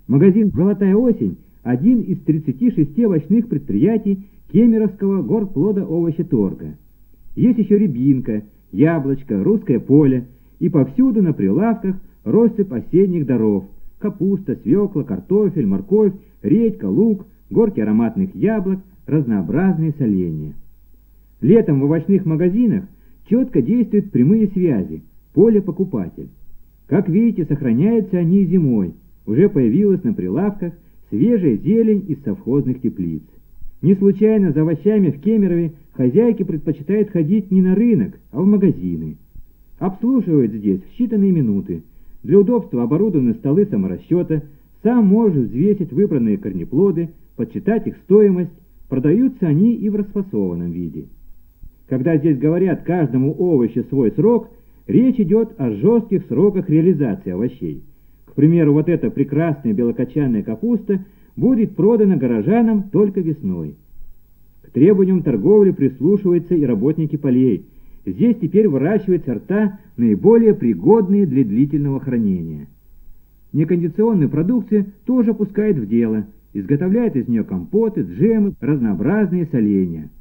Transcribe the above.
Магазин «Золотая осень» – один из 36 овощных предприятий Кемеровского горплодоовощеторга. Есть еще Рябинка, Яблочко, Русское поле, и повсюду на прилавках россыпь осенних даров – капуста, свекла, картофель, морковь, редька, лук, горки ароматных яблок, разнообразные соленья. Летом в овощных магазинах четко действуют прямые связи – поле-покупатель. Как видите, сохраняются они и зимой. Уже появилась на прилавках свежая зелень из совхозных теплиц. Не случайно за овощами в Кемерове хозяйки предпочитают ходить не на рынок, а в магазины. Обслуживают здесь в считанные минуты. Для удобства оборудованы столы саморасчета, сам можешь взвесить выбранные корнеплоды, подсчитать их стоимость, продаются они и в расфасованном виде. Когда здесь говорят каждому овощу свой срок, речь идет о жестких сроках реализации овощей. К примеру, вот эта прекрасная белокочанная капуста будет продана горожанам только весной. К требованиям торговли прислушиваются и работники полей. Здесь теперь выращивают сорта, наиболее пригодные для длительного хранения. Некондиционную продукцию тоже пускают в дело, изготовляют из нее компоты, джемы, разнообразные соленья.